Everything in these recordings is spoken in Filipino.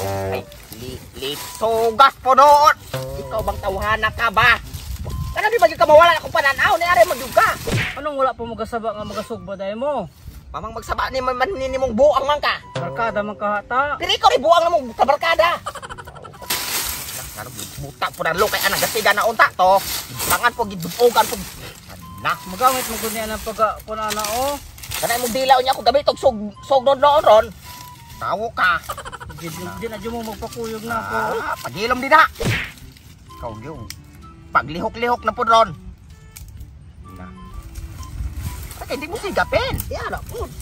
Ay, sugas po noon. Ikaw bang tawhana ka ba? Kana di bagi ka mawala akong pananaw ni are magduga. Anong wala pa magasaba nga magasugba dahil mo? Mamang magsaba ni man mong buang man ka. Barkada man kahata. Pero ikaw rin buang na mong kabarkada. Buta po na lo kay anang gasiga na unta to. Tangan po gidupogan po. Nah, Magamit mo gunian ang pagkakunana o. kanay mong dilaw niya ako gamit og sog ron. Tawo ka. Di na dyan mo magpakuyog na ako. Pagilom din na. Ikaw yung paglihok-lihok na po ron. Nah. Okay, hindi mo sigapin. Yan na po.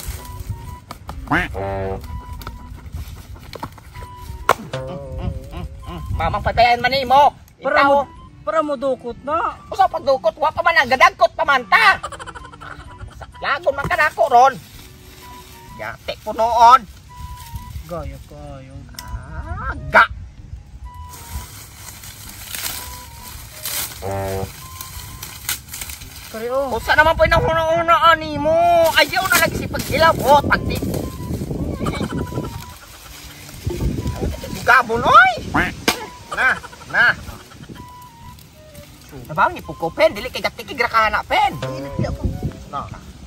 Mamang patayan man mo. Para mo dukot na. Usa pagdukot, wa pa man ang gadagkot pamanta. Lagon man kanako ron. Yate po noon. Gaya kayo. Ga. Kari o. Usa naman po yung hunaan ni mo. Ayaw na lagi si pag-ilabot. Pagtip. Gabon, oy. Na. Nabang ni Puko pen, dili kay gatiki gira ka na pen. Na.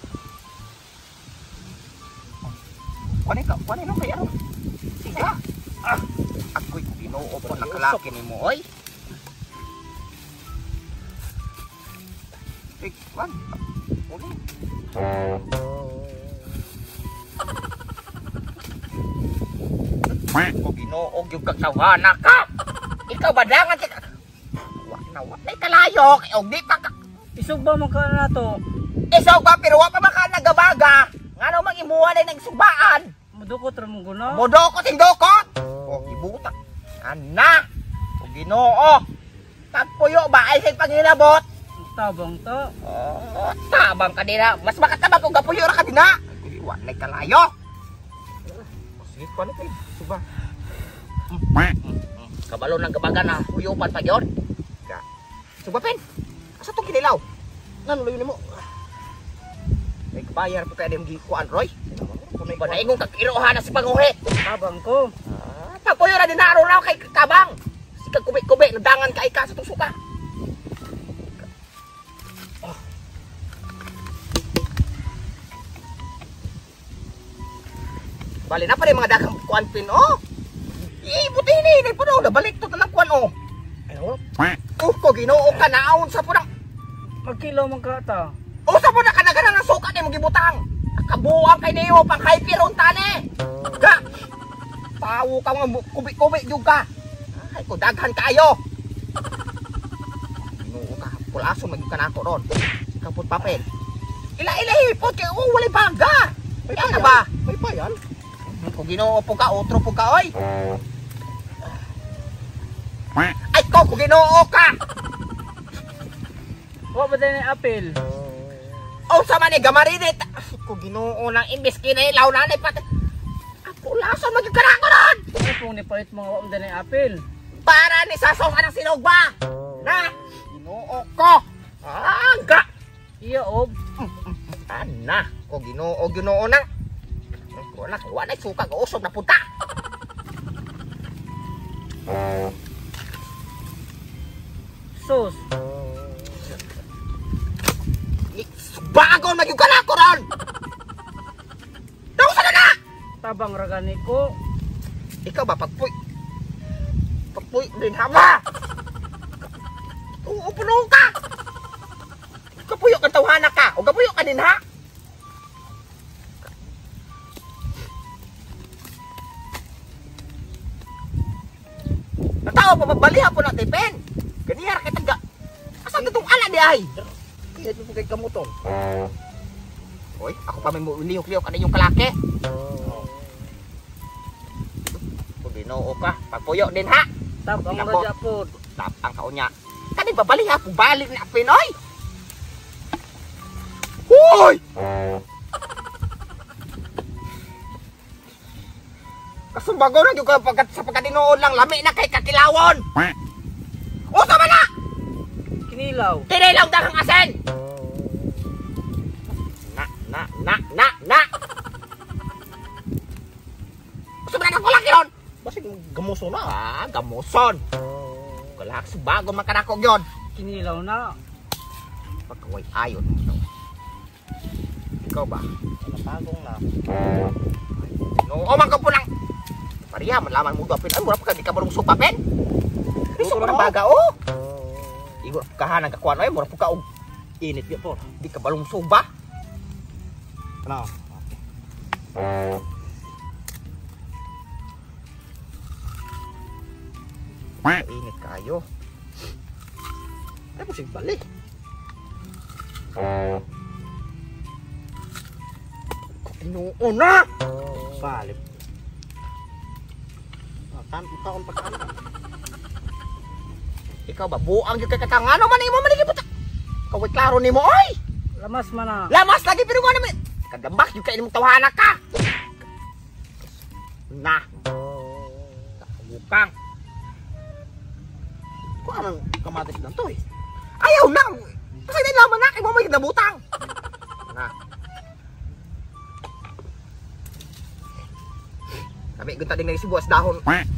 Kuani no kay ano? Siga. Ako'y Ginoo po nakalaki nimo, oy. Wan. O Ginoo gyud kag tawana ka. Ikaw badangan ka. Wa na kalayo kay og di pa ka. Isugba man ka na to. Isog ba pero wa pa maka nagabaga. Ngano mang imuha na nagsubaan. Mudukot ra mo guna. Modokot indokot. O gibuta. Ana. O Ginoo. Pagpuyo ba ay say pangilabot. Tabang ta. Tabang ka dina. Mas makatabang kung gapuyo ra ka dina. Wa na kalayo. Sige pa ni suba. Kabalo ng gabaga na huyupan pa yon. Suba pen. Asa tong kinilaw? Nan layo nimo. May kabayar po kaya dim gikuan Roy. Kunay ba naingong kag-iroha na si panguhi. Tabang ko. Pagpuyo ra dinaro raw kay kabang. Sikag kubik-kubik nadangan kay ka sa tong suka. Bali na pa rin mga dagang kuan pin, oh. Buti ni po daw, nabalik to talang kuan, oh. Ano? Ko Ginoo ka naon sa purang. Magkilaw man ka ta. Sa po na kanaganan ng suka ni mong gibutang. Kabuang kay niyo pang high piron tani. Ga. Tawo ka mga kubik-kubik jud ka. Ay ko daghan kayo. Ginoo ka, pulaso maging kanako ron. Kaput papel. Ila hipot kay wala baga. May pa ba? May pa yan. Kung Ginoo po ka, otro po ka, oy. Ay ko, kung Ginoo ka. Wa ba din apel? Sa man ni gamarinit. Kung Ginoo nang imbes kinailaw na ni pat. Ako lason magkakaroon. Ay kung ni pait mga wa din apel. Para ni sasaw ka ng sinugba. Na, Ginoo ko. Ga. Iya og. Ana, kung Ginoo nang. Wala na suka ga usog na punta. Sus. Bagon magyug kanako ron. Daw sa na. Tabang ragani ko. Ikaw ba pagpuy din hama. Puno ka. Kapuyo kan tawhana ka. O kapuyo ka din ha. Natawa pa magbaliha po natin pen. Ganiyar kay taga. Asa itong ala di ay? Kaya ito kay kamutong. Hoy, ako pa may liyok-liyok ano yung kalaki. Kung Ginoo ka, pagpuyo din ha. Tabang raja po. Tapang ka unya. Kani babaliha kung balik na pen oy. Hoy! Kasumbago na yung sa pagkadinoon lang, lami na kay kakilawon. Usa man na! Kinilaw. Kinilaw dagang asin! Na! Gusto mo na kang kulak yun? kasi gamuso na. Gamuson. Kalak sa bago makanako yon. Kinilaw na. Pagkaway ayon. Ikaw ba? Napagong na. No, man ka po lang. Pariya, malaman mo dapin. Ay, mura pa ka, di ka marunong supapin. Gusto ko ng baga, oh. Igor, kahanan ka kuhan, ay, mura po ka, Init ya po. di ka balong suba. Ano? Init kayo. Ay, po balik. Inuun na! Salip. Taon pagkano. Ikaw ba, buang yung kakatangano man mo maligibot. Kaway klaro ni mo, oy! Lamas man na. Lamas lagi, pero nga naman. Kadambak yung kain mong tawahanak ka. Na. Bukang. Kung anong kamatis lang to, eh. Ayaw na! Kasi nilaman na, kay mamay nabutang. Na. Sabi, gunta din na yung sibuas dahon.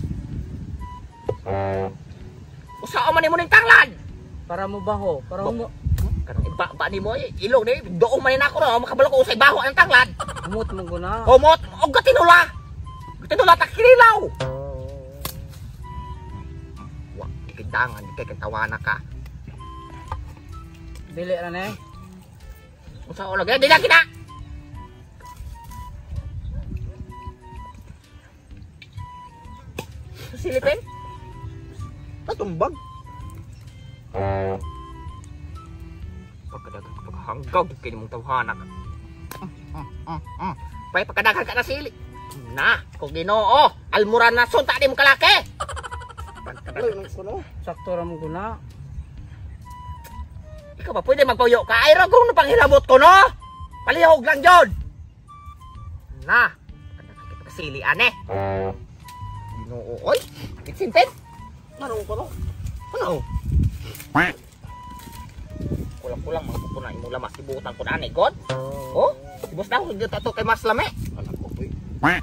Usao man mo ng tanglad. Para mo baho. Para mo Kanang iba ni mo, ilog ni, doon man ako na, makabalo ko usay baho ang tanglad. humot mo guna. Humot, o gatinula. Gatinula, takinilaw. Wah, ikindangan, kay kantawana ka. Dili ra ne. Usao lagi, di na kita. Silipin? Natumbag. Pagkadagan ka paghanggaw, kaya mong tawhanak. Pay pagkadagan ka na sili. Na, kung ginoo, almuran na sunta di mo kalaki. Pagkadagan ko no. Sakto ra mo guna. Ikaw ba pwede magpuyo ka? Ay, ragong na panghilabot ko no. Palihog lang yun. Na, pagkadagan ka kasili, ane. Ginoo, oy. Kitsintin. Ano ko no? Ano? Kulang-kulang magpupunain mo lamas ibutan ko na anay, God. Oh, ibos na ako dito to kay Mas Lame. Alam ko, boy.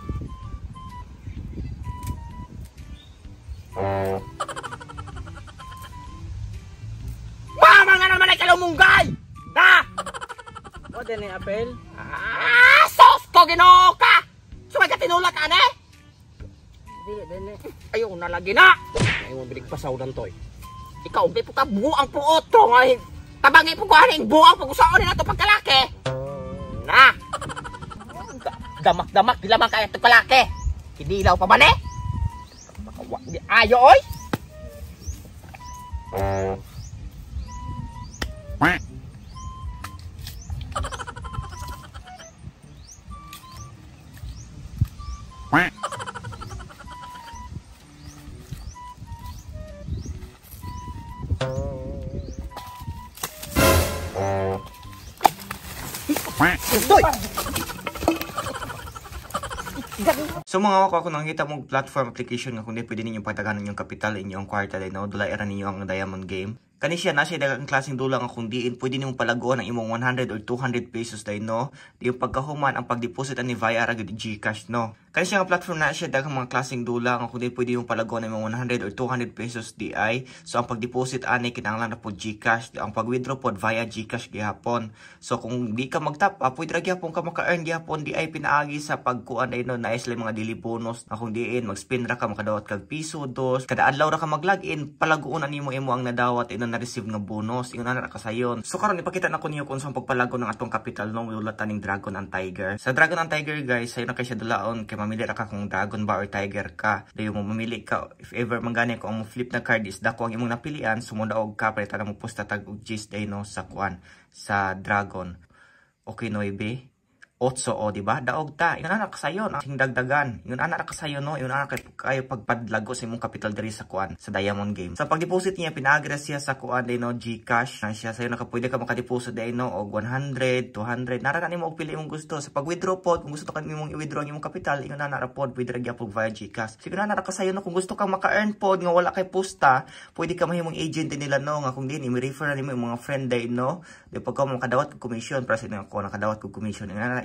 Mama nga naman ay kalamunggay! Ha? O din ni apel. Ah, sos ko ginoo ka! Sumay ka tinulak, ane? Dili din ni. Ayaw na lagi na! Ayaw mo bilig pasawdan to, eh. Ikaw, di po ka buang po otro nga. Tabangi po ko haning buang pag-usaon na ito pagkalaki. Na! Damak-damak, di lamang kaya ito kalaki. Hidilaw pa man eh. Ayo, oy! Doy! So mga ako nakita mong platform application nga kundi pwede ninyong pagtaganan yung kapital inyong kwarta din no dula era ninyo ang diamond game. Kani siya na siya dagang klaseng dula nga kung diin pwede nimong palaguan ang imong 100 or 200 pesos day no. Di yung pagkahuman ang pagdeposit ani via ra gud GCash no. Kani siya nga platform na siya dagang mga klaseng dula nga kundi pwede yung palaguan ang imong 100 or 200 pesos DI. So ang pagdeposit ani kinahanglan na po GCash, ang pag-withdraw pod via GCash gihapon. So kung di ka mag-top up, pwede ra gyapon ka maka-earn gihapon DI pinaagi sa pagkuan ay no na isla mga daily bonus na kung diin mag-spin ra ka makadawat kag piso dos kada adlaw ra ka mag-login palaguon ani mo imo ang nadawat ino na-receive nga bonus ingon na kasayon. So karon ipakita na ko niyo kung saan pagpalago ng atong capital no ulat taning Dragon and Tiger. Sa Dragon and Tiger guys, sayo na kay siya dalaon kay mamili ra ka kung Dragon ba or Tiger ka. Dayo mo mamili ka if ever manggani ko ang mo flip na card is dako ang imong napilian sumudaog ka palitan mo pusta tag og gist day no sa kuan sa Dragon. Okay no ibe. 8 o di ba? Daog ta. Ingon ana kasayon ang dagdagan. Ingon ana kasayon no. Ingon ana kayo pagpadlago sa imong capital diri sa kuan sa Diamond Game. Sa pag-deposit niya pinagra siya sa kuan day no GCash. Na siya sayo na pwede ka maka-deposit day no og 100, 200. Nara na nimo og pili imong gusto. Sa pag-withdraw pod kung gusto ka nimong i-withdraw ang imong capital, ingon ana ra pod pwede ra gyapon via GCash. Siguro ana kasayon no kung gusto kang maka-earn pod nga wala kay pusta, pwede ka mahimong agent nila no nga kung din i-refer na nimo yung mga friend day no. Di pag ka makadawat og commission para sa inyo ko nakadawat og commission. Ingon ana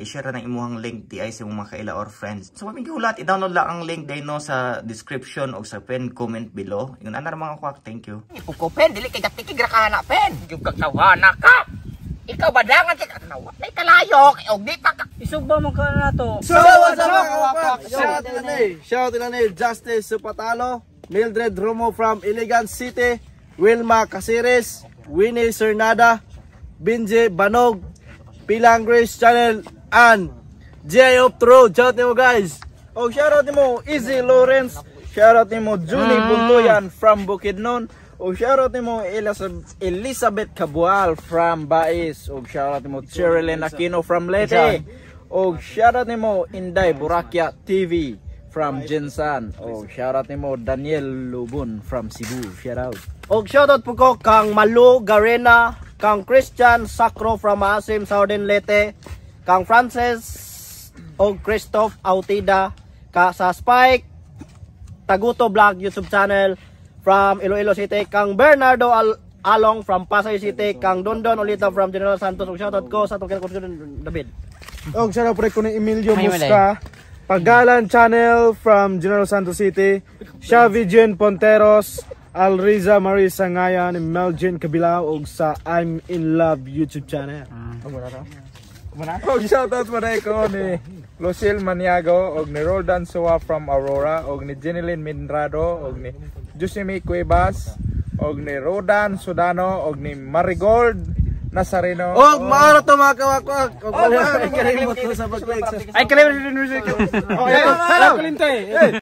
i-share na imuhang link di ay sa mga kaila or friends. So maming gihulat, i-download lang ang link day no sa description o sa pen comment below. Yun ana mga kwak, thank you. Ikuko pen dili kay gatikig ra ka na pen. Yung kagtawhana ka. Ikaw badangan kay kanawa. Nay kalayo og di pa ka. Isugba mo ka na to. So what's up mga kawakwak? Shout out ni Justice Supatalo, Mildred Romo from Iligan City, Wilma Casires, Winnie Cernada, Binje Banog, Pilang Grace Channel, and J of True. Shout out mo guys. Oh, shout out mo Easy Lawrence. Shout out mo Junie Buntuyan from Bukidnon. O shout out mo Elizabeth Cabual from Bais. O shout out mo Cherilyn Aquino from Leyte. O shout out mo Inday Burakia TV from Jinsan. O shout out mo Daniel Lubun from Cebu. Shout out. O shout out po ko kang Malu Garena, kang Christian Sacro from Asim Southern Leyte, kang Francis o Christoph Autida, ka sa Spike Taguto Vlog YouTube channel from Iloilo City, kang Bernardo Along from Pasay City, kang Dondon Olita from General Santos. Ug shoutout ko sa atong kinakonsyon David. Og shoutout pre ko ni Emilio Musca, Pagalan Channel from General Santos City, Xavi Jen Ponteros, Alriza Marisa Ngayan, Meljen Kabilao, og sa I'm in Love YouTube channel. Og shoutout mo rin ko ni Lucille Maniago, og ni Roldan Soa from Aurora, og ni Jeneline Mindrado, og ni Jusimi Cuevas, og ni Rodan Sudano, og ni Marigold Nazareno. Og maara to mga kawakwak. Og wala kalimot sa pag-like. Ay, kalimutan. Oh, hello.